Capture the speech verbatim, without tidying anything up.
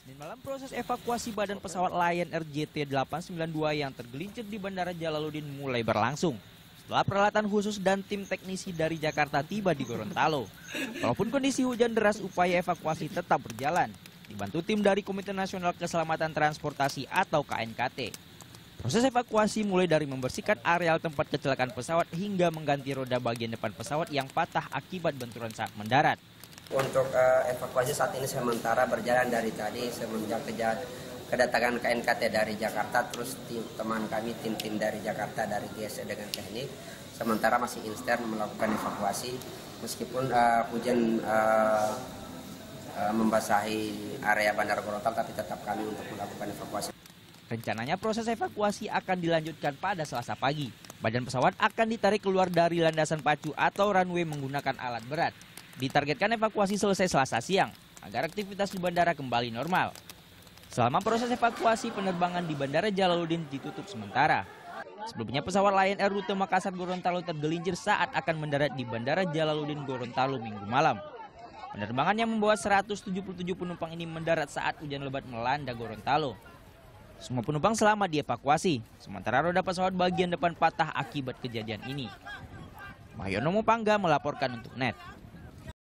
Dan dalam proses evakuasi badan pesawat Lion Air J T delapan sembilan dua yang tergelincir di Bandara Jalaluddin mulai berlangsung setelah peralatan khusus dan tim teknisi dari Jakarta tiba di Gorontalo. Walaupun kondisi hujan deras, upaya evakuasi tetap berjalan, dibantu tim dari Komite Nasional Keselamatan Transportasi atau K N K T. Proses evakuasi mulai dari membersihkan areal tempat kecelakaan pesawat hingga mengganti roda bagian depan pesawat yang patah akibat benturan saat mendarat. Untuk uh, evakuasi saat ini sementara berjalan dari tadi semenjak kejadian kedatangan K N K T dari Jakarta, terus tim teman kami tim-tim dari Jakarta dari G S E dengan teknik sementara masih inster melakukan evakuasi meskipun uh, hujan uh, uh, membasahi area Bandara Gorontalo, tapi tetap kami untuk melakukan evakuasi. Rencananya proses evakuasi akan dilanjutkan pada Selasa pagi. Badan pesawat akan ditarik keluar dari landasan pacu atau runway menggunakan alat berat. Ditargetkan evakuasi selesai Selasa siang agar aktivitas di bandara kembali normal. Selama proses evakuasi, penerbangan di Bandara Jalaluddin ditutup sementara. Sebelumnya pesawat Lion Air rute Makassar Gorontalo tergelincir saat akan mendarat di Bandara Jalaluddin Gorontalo Minggu malam. Penerbangan yang membawa seratus tujuh puluh tujuh penumpang ini mendarat saat hujan lebat melanda Gorontalo. Semua penumpang selamat dievakuasi, sementara roda pesawat bagian depan patah akibat kejadian ini. Mahyono Mopangga melaporkan untuk N E T.